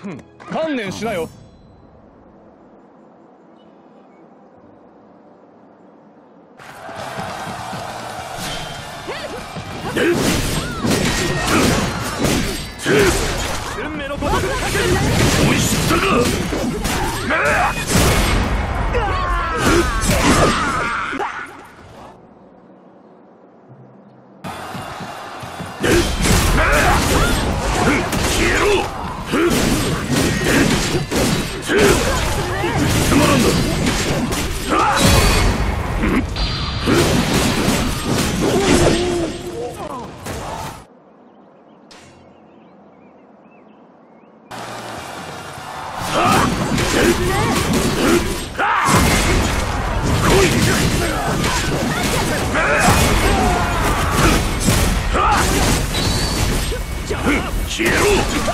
観念しなよ。運命のごとくかける。おいしったか。消えろ。つまらんだ。消えろ。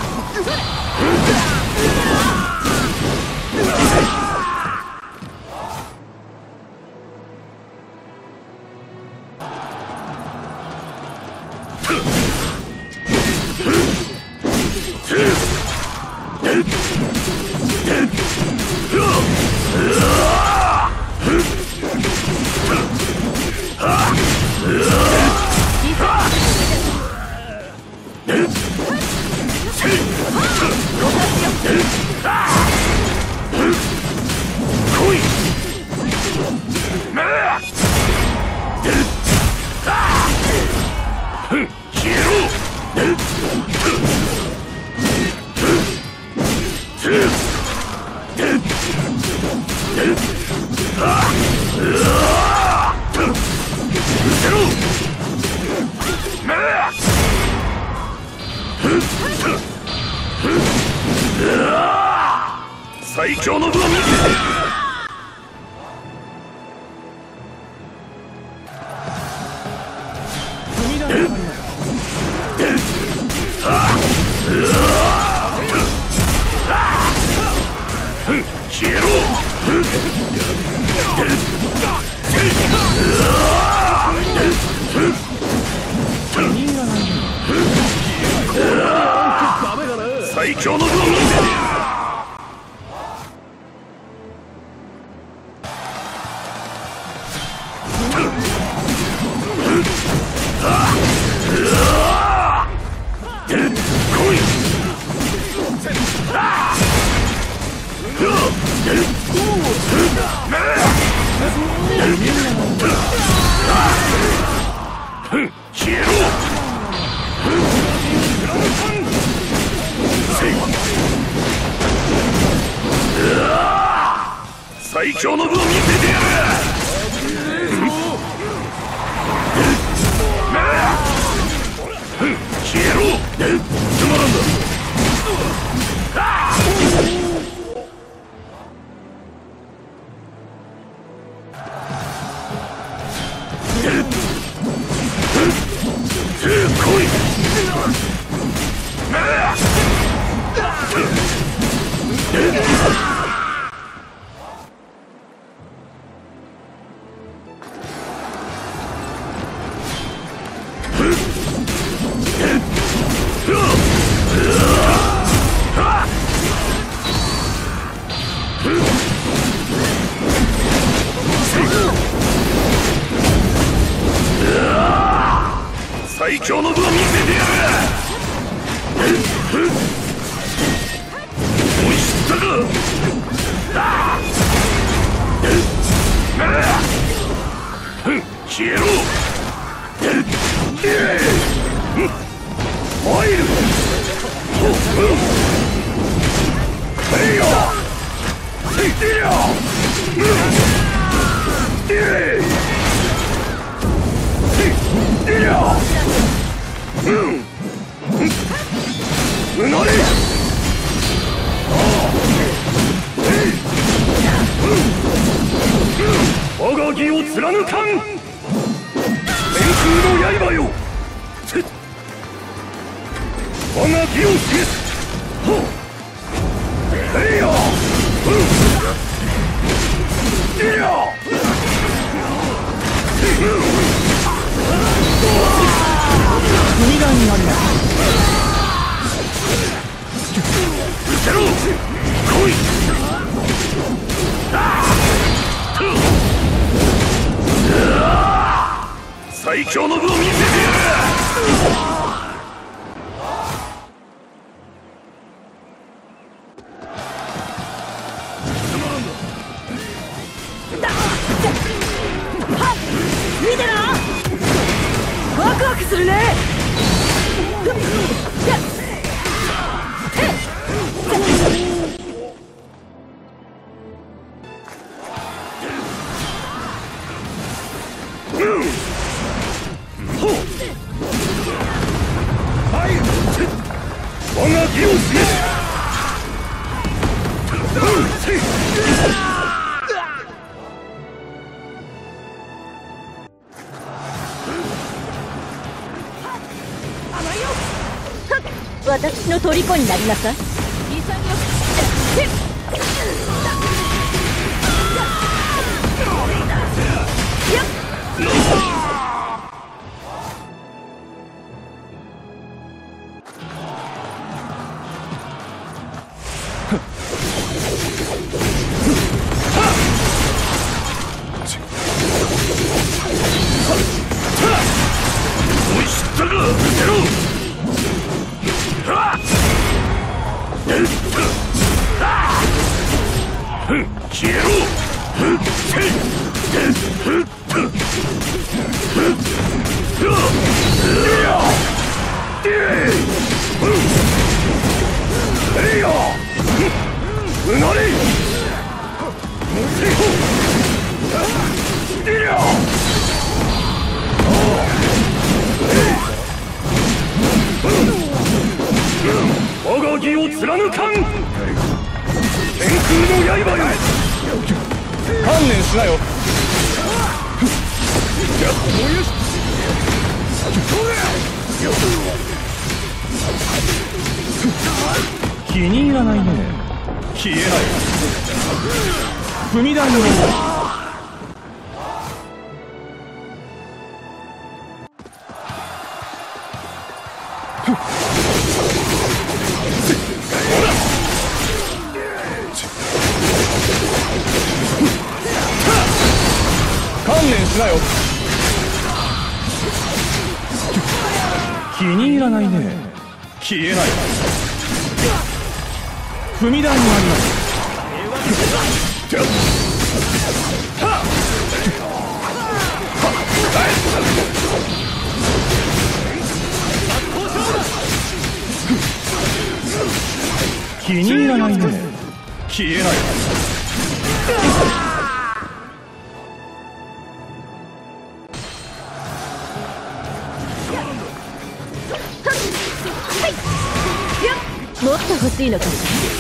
最強の武を見せて。消えろ。最強の武を見せて。消えろ。最強の武を見せてやる。消えろ。つまらんだ。最強の武を見せてやる。おいしったか。消えろ。参る。はいよ。いってよ。うなれ。我が義を貫かん。天空の刃よ。我が義を示す。へいよ。いや。海岸にあります。失せろ。 い最強の武を見せてやる。 見てな、ワクワクするね。 我が義を示す。 私の虜になりなさい。 おい知ったか、ゼロ。消えろ。うなれ。我が義を貫かん。天空の刃よ。 観念しなよ。気に入らないね。消えない。踏み台を。観念しなよ。気に入らないね。消えない。踏み台もあります。気に入らないね。消えない。 もっと欲しいのかし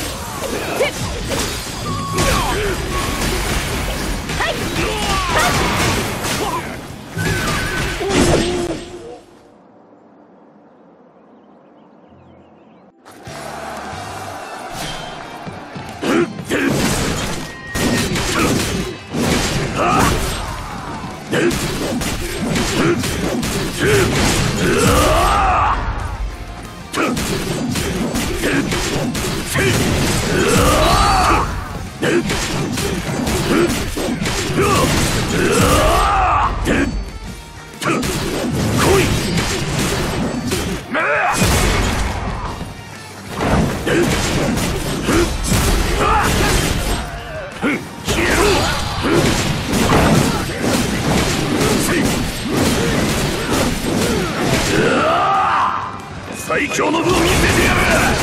最強の武を見せてやる。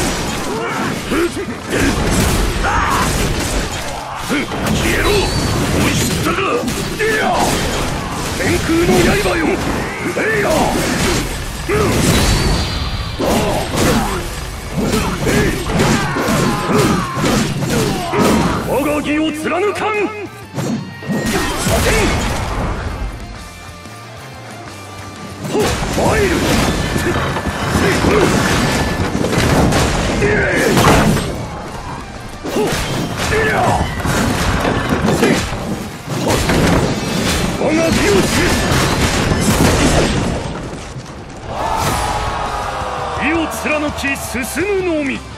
消えろ。おい知ったか。天空の刃よ。我が義を貫かん。参る。我が義を示す。義を貫き進むのみ。